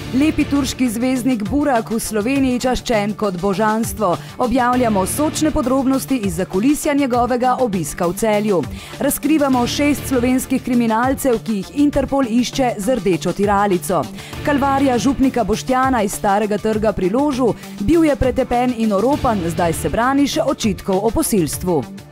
Lepi turški zvezdnik Burak v Sloveniji čaščen kot božanstvo. Objavljamo sočne podrobnosti iz zakulisja njegovega obiska v Celju. Razkrivamo 6 slovenskih kriminalcev, ki jih Interpol išče z rdečo tiralico. Kalvarija župnika Boštjana iz Starega trga pri Ložu. Bil je pretepen in oropan, zdaj se brani še očitkov o posilstvu.